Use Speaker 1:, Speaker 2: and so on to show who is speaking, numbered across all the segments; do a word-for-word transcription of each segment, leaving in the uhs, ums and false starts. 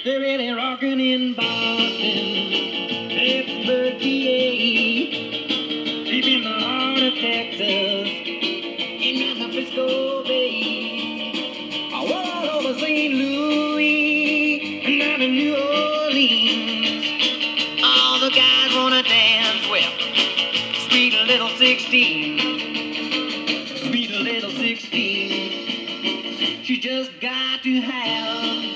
Speaker 1: They're really rocking in Boston, Pittsburgh, P A, deep in the heart of Texas, in the Frisco Bay, all over Saint Louis, and down in New Orleans. All the guys wanna dance with sweet little sixteen, sweet little sixteen. She just got to have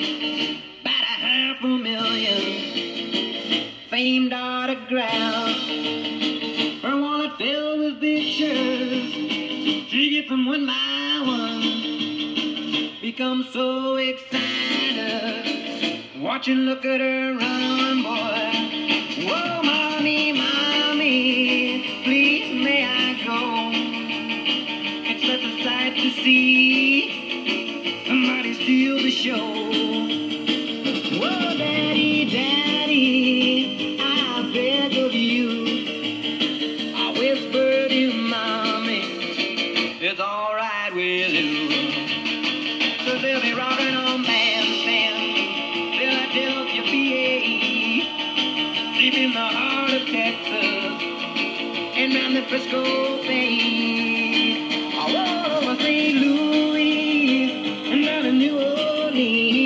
Speaker 1: a million famed autographs, her wallet filled with pictures. She gets them one by one, becomes so excited, watch and look at her run, boy. Whoa, mommy, mommy, please may I go? It's such a sight to see, somebody steal the show. Whoa, daddy, daddy, I beg of you. I whisper to mommy, it's alright with you. So they'll be rocking on bandstand, Philadelphia, P A, deep in the heart of Texas, and round the Frisco Bay, all over Saint Louis, and down to New Orleans.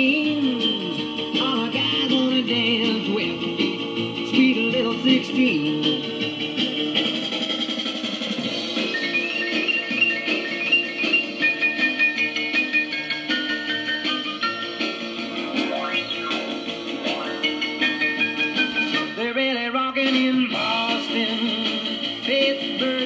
Speaker 1: Dance with sweet little sixteen. They're really rocking in Boston, Pittsburgh.